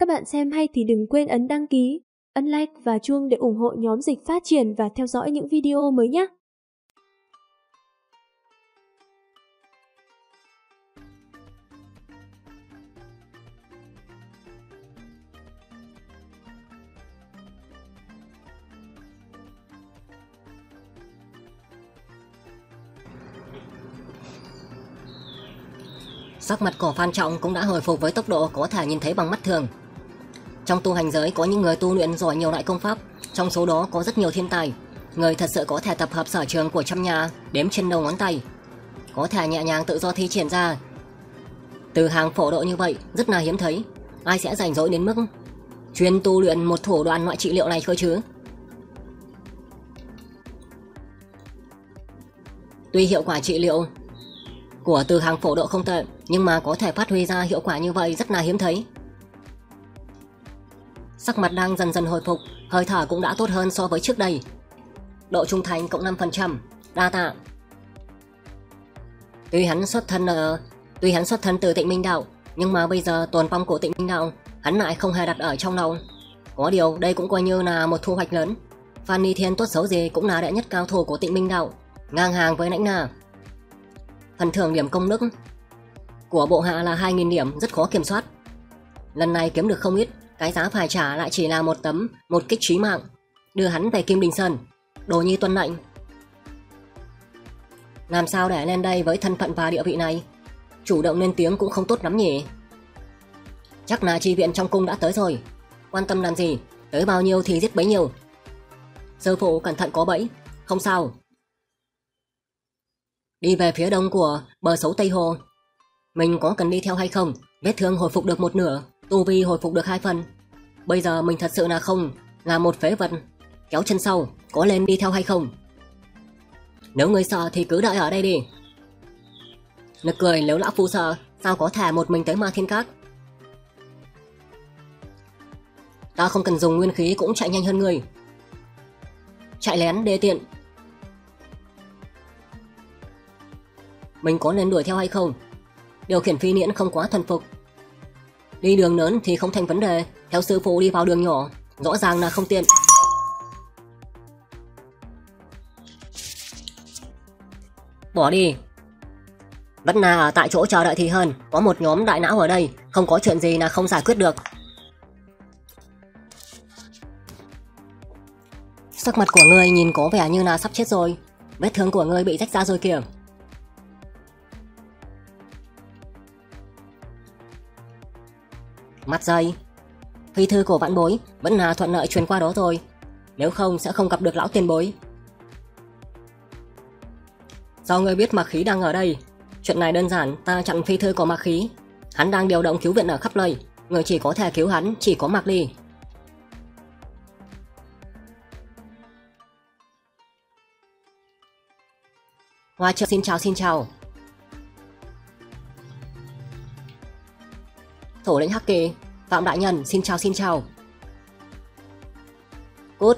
Các bạn xem hay thì đừng quên ấn đăng ký, ấn like và chuông để ủng hộ nhóm Dịch phát triển và theo dõi những video mới nhé. Sắc mặt của Phan Trọng cũng đã hồi phục với tốc độ có thể nhìn thấy bằng mắt thường. Trong tu hành giới có những người tu luyện giỏi nhiều loại công pháp, trong số đó có rất nhiều thiên tài, người thật sự có thể tập hợp sở trường của trăm nhà đếm trên đầu ngón tay, có thể nhẹ nhàng tự do thi triển ra. Từ hàng phổ độ như vậy rất là hiếm thấy, ai sẽ rảnh rỗi đến mức chuyên tu luyện một thủ đoạn loại trị liệu này cơ chứ. Tuy hiệu quả trị liệu của từ hàng phổ độ không tệ, nhưng mà có thể phát huy ra hiệu quả như vậy rất là hiếm thấy. Sắc mặt đang dần dần hồi phục, hơi thở cũng đã tốt hơn so với trước đây. Độ trung thành cộng 5%, đa tạ. Tuy hắn xuất thân từ Tịnh Minh Đạo, nhưng mà bây giờ tồn vong của Tịnh Minh Đạo hắn lại không hề đặt ở trong lòng. Có điều đây cũng coi như là một thu hoạch lớn. Phan Ni Thiên tốt xấu gì cũng là đệ nhất cao thủ của Tịnh Minh Đạo, ngang hàng với Lãnh Na. Phần thưởng điểm công đức của bộ hạ là 2.000 điểm, rất khó kiểm soát. Lần này kiếm được không ít, cái giá phải trả lại chỉ là một kích chí mạng, đưa hắn về Kim Đình Sơn. Đồ nhi tuân lệnh. Làm sao để lên đây với thân phận và địa vị này? Chủ động lên tiếng cũng không tốt lắm nhỉ. Chắc là chi viện trong cung đã tới rồi, quan tâm làm gì, tới bao nhiêu thì giết bấy nhiêu. Sư phụ cẩn thận có bẫy. Không sao. Đi về phía đông của bờ Sấu Tây Hồ. Mình có cần đi theo hay không? Vết thương hồi phục được một nửa, tu vi hồi phục được 2 phần. Bây giờ mình thật sự là không, là một phế vật. Kéo chân sau, có lên đi theo hay không? Nếu ngươi sợ thì cứ đợi ở đây đi. Nực cười, nếu lão phu sợ, sao có thể một mình tới Ma Thiên Các? Ta không cần dùng nguyên khí cũng chạy nhanh hơn ngươi. Chạy lén đê tiện. Mình có nên đuổi theo hay không? Điều khiển phi liễn không quá thuần phục. Đi đường lớn thì không thành vấn đề, theo sư phụ đi vào đường nhỏ, rõ ràng là không tiện. Bỏ đi. Vẫn là ở tại chỗ chờ đợi thì hơn, có một nhóm đại não ở đây, không có chuyện gì là không giải quyết được. Sắc mặt của ngươi nhìn có vẻ như là sắp chết rồi, vết thương của ngươi bị rách ra rồi kìa. Mặt dày. Phi thư của vãn bối vẫn là thuận lợi truyền qua đó rồi, nếu không sẽ không gặp được lão tiền bối. Sao ngươi biết Mạc Khí đang ở đây? Chuyện này đơn giản, ta chặn phi thư của Mạc Khí. Hắn đang điều động cứu viện ở khắp nơi, người chỉ có thể cứu hắn chỉ có Mạc Ly. Hoa Trợ xin chào. Thủ lĩnh Hắc Kỳ, Phạm đại nhân xin chào. Cút.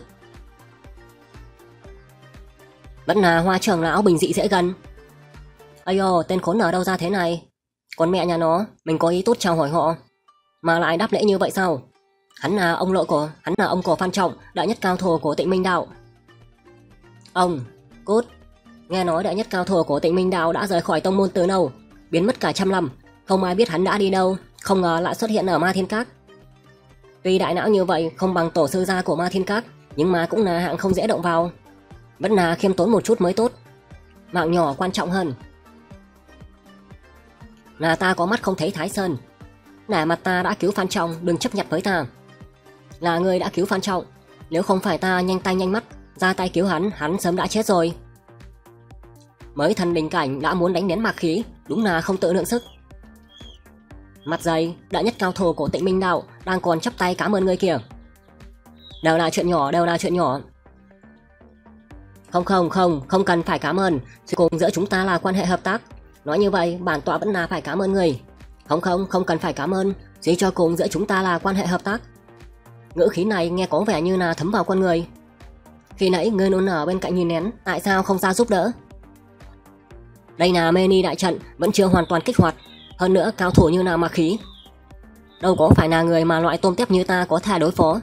Vẫn là Hoa trưởng lão bình dị dễ gần. Ây dô, tên khốn ở đâu ra thế này? Còn mẹ nhà nó, mình có ý tốt chào hỏi họ mà lại đáp lễ như vậy sao? Hắn là ông của Phan Trọng, đại nhất cao thủ của Tịnh Minh Đạo. Ông, cút. Nghe nói đại nhất cao thủ của Tịnh Minh Đạo đã rời khỏi tông môn từ lâu, biến mất cả trăm năm, không ai biết hắn đã đi đâu, không ngờ lại xuất hiện ở Ma Thiên Các. Tuy đại não như vậy không bằng tổ sư gia của Ma Thiên Các, nhưng mà cũng là hạng không dễ động vào. Vẫn là khiêm tốn một chút mới tốt, mạng nhỏ quan trọng hơn. Là ta có mắt không thấy Thái Sơn, nể mặt ta đã cứu Phan Trọng, đừng chấp nhận với ta. Là ngươi đã cứu Phan Trọng, nếu không phải ta nhanh tay nhanh mắt ra tay cứu hắn sớm đã chết rồi. Mới thần đình cảnh đã muốn đánh đến Mạc Khí, đúng là không tự lượng sức. Mặt dày, đại nhất cao thủ của Tịnh Minh Đạo đang còn chắp tay cảm ơn ngươi kìa. Đều là chuyện nhỏ. Không cần phải cảm ơn, suy cùng giữa chúng ta là quan hệ hợp tác. Nói như vậy, bản tọa vẫn là phải cảm ơn người. Không cần phải cảm ơn, suy cho cùng giữa chúng ta là quan hệ hợp tác. Ngữ khí này nghe có vẻ như là thấm vào con người. Khi nãy ngươi luôn ở bên cạnh nhìn nén, tại sao không ra giúp đỡ? Đây là mê ni đại trận, vẫn chưa hoàn toàn kích hoạt. Hơn nữa cao thủ như là Mạc Khí, đâu có phải là người mà loại tôm tép như ta có thể đối phó.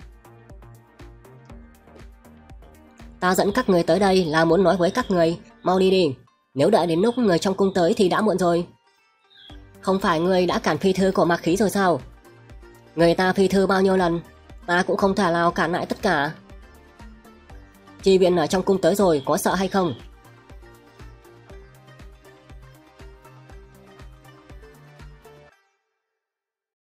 Ta dẫn các người tới đây là muốn nói với các người, mau đi đi, nếu đợi đến lúc người trong cung tới thì đã muộn rồi. Không phải người đã cản phi thư của Mạc Khí rồi sao? Người ta phi thư bao nhiêu lần, ta cũng không thể nào cản lại tất cả. Chi viện ở trong cung tới rồi, có sợ hay không?